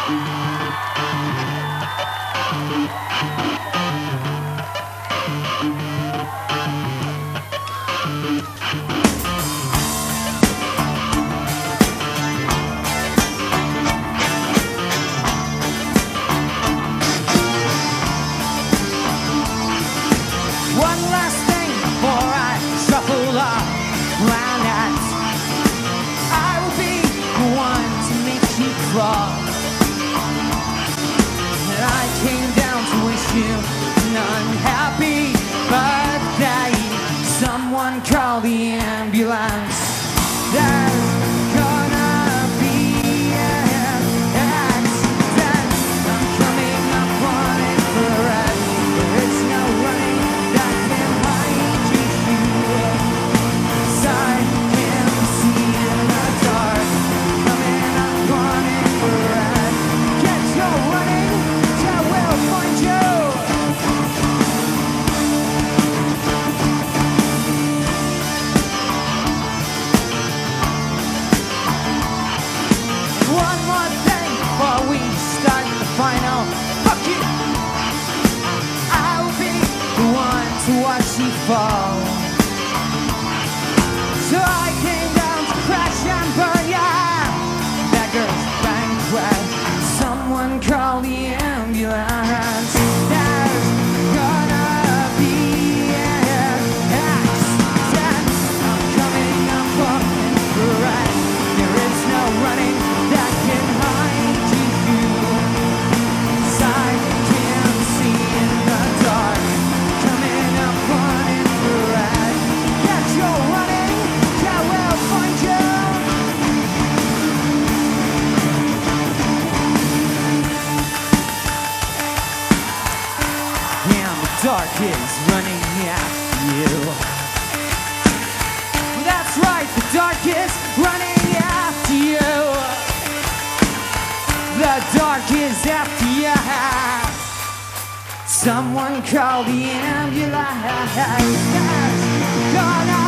One last thing before I shuffle off planet. I will be the one to make you crawl. And I came down to wish you an unhappy birthday. Someone call the ambulance. There's gonna be an accident. I'm coming up on it for a ride. There's no running that can hide you. I can see in the dark. Coming up on it for a ride. Get your running, I will find you. One more thing before we start the final. Fuck you. I'll be the one to watch you fall. So I came down to crash and burn ya. Beggars banquet. Someone call the ambulance. There's gonna be an accident. I'm coming up on it for a ride. There is no running that can hide you. I can see in the dark. Coming up on it for a ride. Get your running, I will find you. And the dark is running after you. That's right, the dark is running after you. The dark is after you. Someone call the ambulance. Gonna